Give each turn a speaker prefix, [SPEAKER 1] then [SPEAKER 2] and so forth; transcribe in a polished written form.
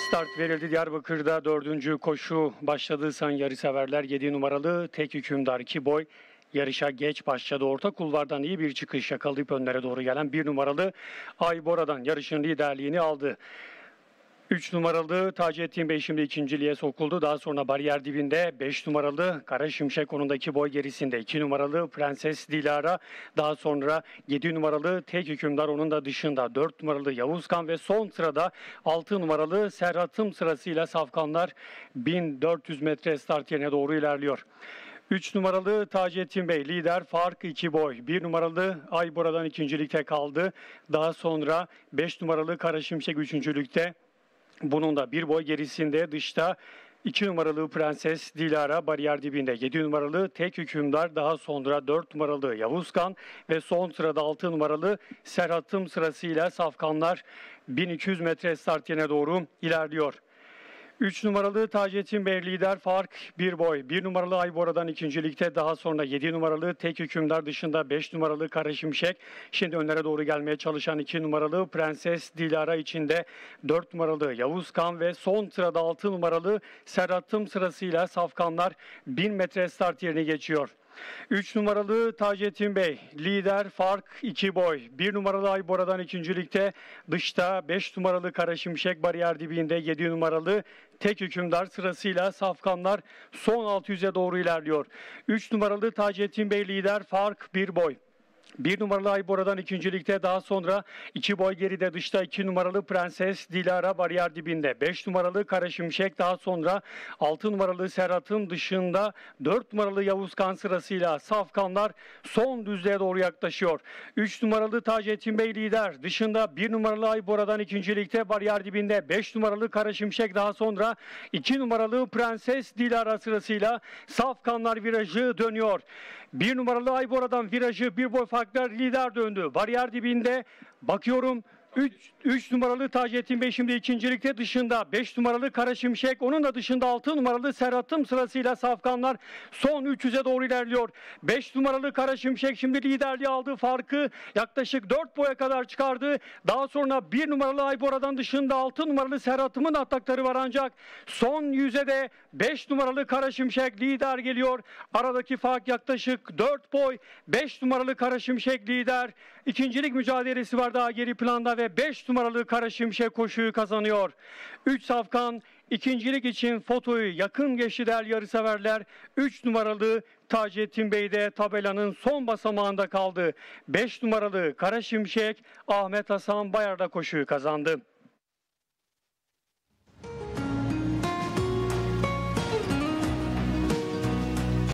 [SPEAKER 1] Start verildi Diyarbakır'da 4. koşu başladı sayın yarışseverler. 7 numaralı Tek Hükümdar 2 boy yarışa geç başladı. Orta kulvardan iyi bir çıkış yakalayıp önlere doğru gelen 1 numaralı Aybora'dan yarışın liderliğini aldı. 3 numaralı Taceddin Bey şimdi ikinciliğe sokuldu. Daha sonra bariyer dibinde 5 numaralı Kara Şimşek onun da 2 boy gerisinde. 2 numaralı Prenses Dilara. Daha sonra 7 numaralı Tek Hükümdar onun da dışında. 4 numaralı Yavuzkan ve son sırada 6 numaralı Serhat'ım sırasıyla safkanlar 1400 metre start yerine doğru ilerliyor. 3 numaralı Taceddin Bey lider, fark 2 boy. 1 numaralı Aybora'dan ikincilikte kaldı. Daha sonra 5 numaralı Kara Şimşek üçüncülükte. Bunun da 1 boy gerisinde dışta 2 numaralı Prenses Dilara bariyer dibinde. 7 numaralı Tek Hükümdar, daha sonra 4 numaralı Yavuzkan ve son sırada 6 numaralı Serhat'ım sırasıyla safkanlar 1200 metre start yerine doğru ilerliyor. 3 numaralı Taceddin Bey lider, fark 1 boy. 1 numaralı Aybora'dan ikincilikte, daha sonra 7 numaralı Tek Hükümdar dışında 5 numaralı Kara Şimşek. Şimdi önlere doğru gelmeye çalışan 2 numaralı Prenses Dilara içinde 4 numaralı Yavuzkan ve son sırada 6 numaralı Serhat'ım sırasıyla safkanlar 1000 metre start yerini geçiyor. 3 numaralı Taceddin Bey lider, fark 2 boy. 1 numaralı Aybora'dan ikincilikte, dışta 5 numaralı Kara Şimşek bariyer dibinde, 7 numaralı Tek Hükümdar sırasıyla safkanlar son 600'e doğru ilerliyor. 3 numaralı Taceddin Bey lider, fark 1 boy. 1 numaralı Aybora'dan ikincilikte, daha sonra 2 boy geride dışta 2 numaralı Prenses Dilara bariyer dibinde. 5 numaralı Kara Şimşek, daha sonra 6 numaralı Serhat'ın dışında 4 numaralı Yavuzkan sırasıyla safkanlar son düzlüğe doğru yaklaşıyor. 3 numaralı Taceddin Bey lider, dışında 1 numaralı Aybora'dan ikincilikte bariyer dibinde 5 numaralı Kara Şimşek, daha sonra 2 numaralı Prenses Dilara sırasıyla safkanlar virajı dönüyor. 1 numaralı Aybora'dan virajı 1 boy farklar lider döndü. Bariyer dibinde bakıyorum 3 numaralı Taceddin Bey şimdi ikincilikte, dışında 5 numaralı Kara Şimşek, onun da dışında 6 numaralı Serhat'ım sırasıyla safkanlar son 300'e doğru ilerliyor. 5 numaralı Kara Şimşek şimdi liderliği aldı, farkı yaklaşık 4 boya kadar çıkardı. Daha sonra 1 numaralı Aybora'dan dışında 6 numaralı Serhat'ımın atakları var, ancak son 100'e de 5 numaralı Kara Şimşek lider geliyor. Aradaki fark yaklaşık 4 boy. 5 numaralı Kara Şimşek lider. İkincilik mücadelesi var daha geri planda ve 5 numaralı Kara Şimşek koşuyu kazanıyor. 3 safkan ikincilik için fotoyu yakın geçti değerli yarışseverler. 3 numaralı Taceddin Bey de tabelanın son basamağında kaldı. 5 numaralı Kara Şimşek Ahmet Hasan Bayar'da koşuyu kazandı.